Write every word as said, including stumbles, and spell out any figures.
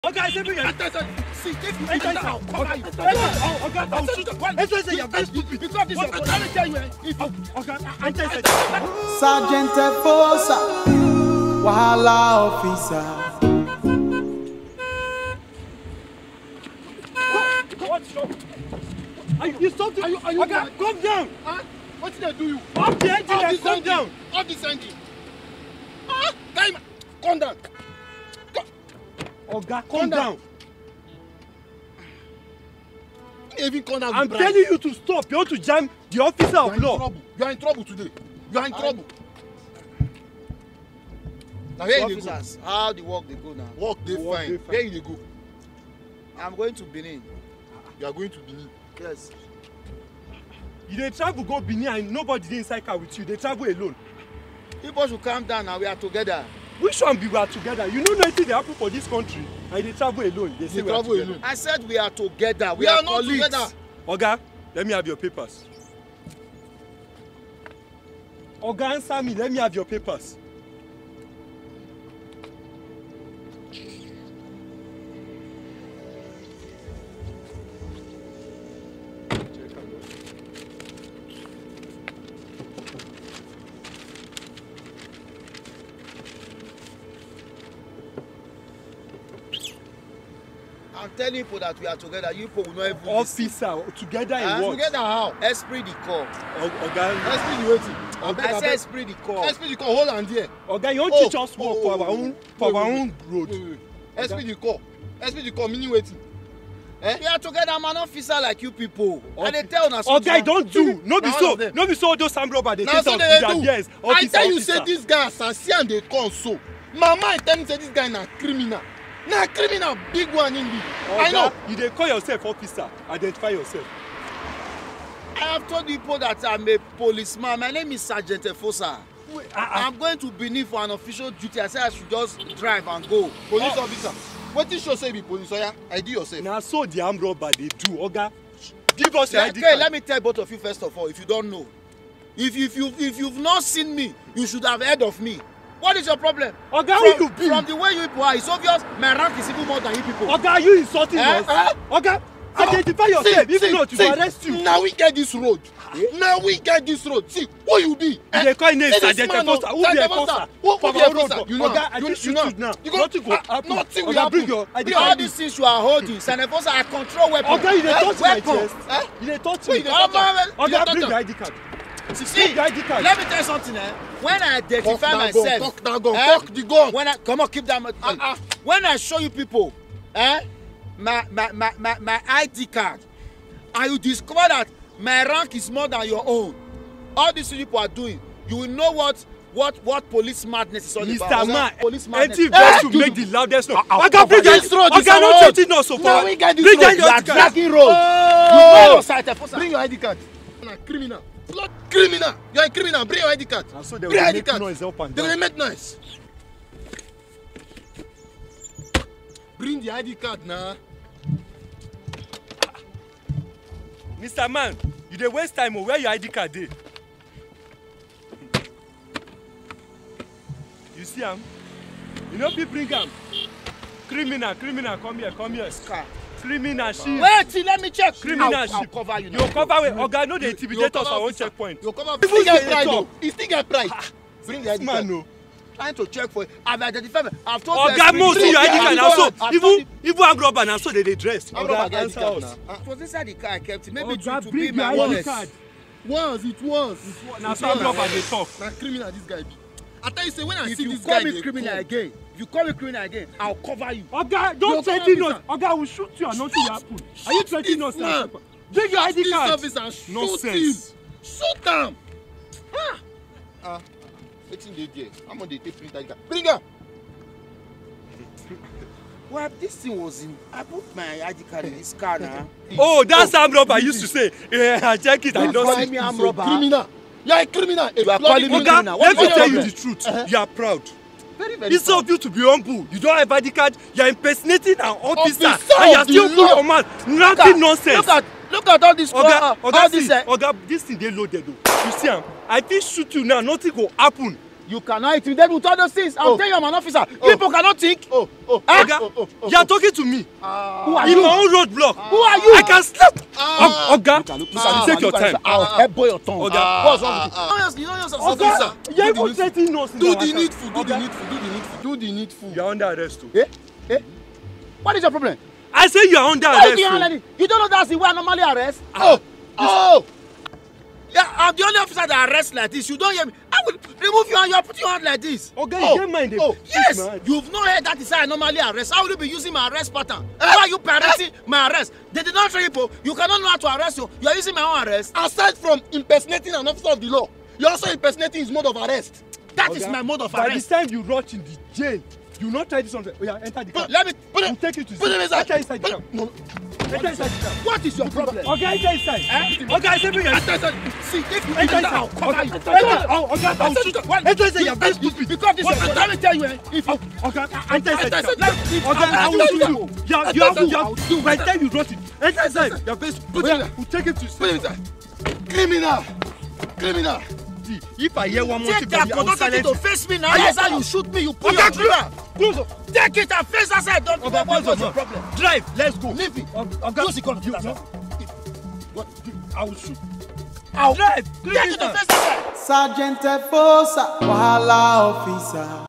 Okay, I said, see, if you enter now, cover you. Okay, I'll shoot you. Let's say you're very stupid. Because this is what I'm telling you. Okay, I said, Sergeant Fosa, Wahala officer. What's wrong? Are you, you something? Are you, are you okay, mad? Calm down. Huh? What did they do you? Off the engine and calm engine. down. Off this engine. Ah, guy, calm down. Oga, calm, calm down. down. Even calm down. I'm telling you to stop. You want to jam the officer of law. Trouble. You are in trouble today. You are in trouble. Now here you go. How the work they go now? Work they fine. Where you go? I'm going to Benin. You are going to Benin. Yes. You dey travel go Benin and nobody dey inside car with you. They travel alone. People should calm down now. We are together. Which one be we are together? You know nothing dey happen for this country and they travel alone. They say they we are together. Alone. I said we are together. We, we are, are not colleagues. together. Oga, let me have your papers. Oga, answer me. Let me have your papers. I'm telling people that we are together. You people will not even Officer, together in uh, what? Together how? Esprit the corps. Oga, Esprit the waiting. I said esprit the corps. Esprit the corps. Hold on there. Oga, you want oh, teach us work oh, for oh, our own oh, for wait, our wait, own road. Wait, wait. Esprit the corps. Esprit the corps meaning waiting. Eh? We are together. I'm an officer like you people. And they tell us. Oga, don't do. No be Now so. all of No be so. Those Sam robbers they Now take so us they to do. their yes. I Officer, tell you officer. say this guy assassin and they come so. Mama I tell me say this guy na criminal. Na criminal big one in the. I know. You dey call yourself officer. Identify yourself. I have told people that I'm a policeman. My name is Sergeant Fosa. Wait, uh, uh, I'm going to Benin for an official duty. I said I should just drive and go. Police Oh. officer. Wetin show say you be police oya? I do yourself. na so the armed robber dey do. Oga, give us your I D Okay, card. let me tell both of you first of all, if you don't know. If, if, you, if you've not seen me, you should have heard of me. What is your problem? Oga, from, who you be? From the way you people are, it's obvious my rank is even more than you people. Oga, are you insulting Eh? us? Eh? Oga, identify yourself. See, If see, not, we see. go arrest you. Now we get this road. Now we get this road. See, who you be? You dey call name Say this Sergeant man, Fosa. oh, Who be Sergeant Fosa? Fosa. Who For who be our road, Fosa? You know. Oga, I you, think shoot you know. you now. You go, Nothing go ah, happen. Nothing will Oga, bring happen. your I D With all card. these things you are holding, Sergeant Fosa, I control weapons. Oga, you dey Eh? touch my Weapons. chest. Eh? You dey touch Wait, me. you dey touch am? You dey Oga, touch bring am? your I D card. See, Bring your I D card. let me tell you something, eh? When I Talk identify that gun. myself, Talk that gun. eh? Talk the gun. When I come on, keep that. Uh, uh, when I show you people, eh, my my my my, my I D card, and you discover that my rank is more than your own, all these people are doing, you will know what what what police madness is all Mister about. Man, police madness. empty Eh? voice to make the loudest noise. Ah, Oga, bring your this road is Oga, our no road. threaten us so Now far. we get this Bring road. down You your are I D card. dragging road. Oh! You know your Bring your I D card. Na criminal. Blood criminal. You are a criminal. Bring your I D card. And so they Bring will I D make card. noise up and They will down. make noise. Bring the I D card now. Mister Man, you dey waste time o. Where your I D card dey? You see am? You no fit bring am. Criminal, criminal, come here, come here. Scar. Criminal shit. Wait till let me check. Criminal I'll, I'll shit. cover you You now. cover with Oga, no dey intimidate us cover for our own officer. checkpoint. You come up. People He still get say pride talk. though. He still get pride. Bring the I D Man, card. no. Trying to check for it. I've identified. I've told Oga, you. mo see your I D card na so. I've Even told even armed robber na so they dey dress. I'm not Oga, get answer I D card us. now. It was inside the car I kept it. Maybe Oga, to, to bring be your my I D wallet. card. Once it was. Na so armed robber dey talk. Na criminal this guy be. I tell you say when I If see you this call guy me dey criminal come, again, if you call me criminal again, I'll cover you. Oga, You're don't threaten cover us. Oga, I will shoot you and nothing will happen. Are you threatening this us now? man. Bring your I D this card. officer shoot Nonsense. him. Shoot am. Ah. Ah. Wetin dey there? How much dey take print I D card? Bring am. Well, this thing was in. I put my I D card in this car now. Oh, that's armed robber used to say. Yeah, I check it. I You don't call see. me armed So robber. criminal. You are a criminal. A You are bloody calling me criminal. Oga, criminal. let me What's your tell you problem? the truth. Uh-huh. You are proud. Very very. Instead of you to be humble, you don't have I D card. You are impersonating an officer, Officer and you are of the still law. put your man. Look Nothing at, nonsense. look at, look at all this. Oga, uh, Oga, all see, this. Uh, Oga, this thing dey loaded o. You see am? I fit shoot you now. Nothing go happen. You cannot intimidate with all those things. I'm Oh. telling you, I'm an officer. Oh. People cannot think. Oh, oh, Ah. Oga, oh, oh, oh, you are talking to me. Ah. Who are In you? my own roadblock. Who are you? I can slap. Ah. Oga, Look at- look you at- take your look at- time. I'll help boy your tongue. Oga. Ah. What's wrong with you? Ah. Don't use- you don't use Oga, Officer, you're do the even needful. threatening us. in Do our the car. needful, do the Oga, needful, do the needful, do the needful. you are under arrest too. Eh? Eh? What is your problem? I say you are under Why arrest do you too. handle it? You don't know that's the way I normally arrest? Oh, oh. Yeah, I'm the only officer that arrests like this. You don't hear me. I will remove you and you are putting your hand like this. Oga, Oh, you get mind. oh, Yes, you've not heard that is how I normally arrest. How will you be using my arrest pattern? Why are you parenting my arrest? They did not train you. You cannot know how to arrest you. You are using my own arrest. Aside from impersonating an officer of the law, you're also impersonating his mode of arrest. That is my mode of By arrest. the time you rot in the jail, you not try this something. Oh yeah, enter the car. Let me Put We'll it, take you to put him inside. Enter inside the Put car. it- no, no. Enter inside the car. What is your problem? Oga, enter inside. Eh? Oga, I say bring your Enter inside. See, if you enter enter, inside. I'll cover Oga, you. enter inside. Oh, Oga, I'll shoot. What? Enter inside. You're very stupid. Because this is let me tell you, eh, if you Oga, enter inside. Enter the car. inside. Oga, I will shoot you. You are, you Enter are, you inside. are, by the time you rot it, enter inside. You're very stupid. Put him there. We'll take him to Put him station. inside. Criminal. Criminal. See, if I hear one more take thing that from you, I will conductor silence to you. face me now. Yes, how you shoot me, you put your trigger. Close up. Take it and face that side. Don't Oga, what close was your up. problem? Drive. Let's go. Leave it. Oga, Use the conductor, you- sir. What? I will shoot. I'll Drive. take it to face that side. Sergeant Fosa, Wahala officer.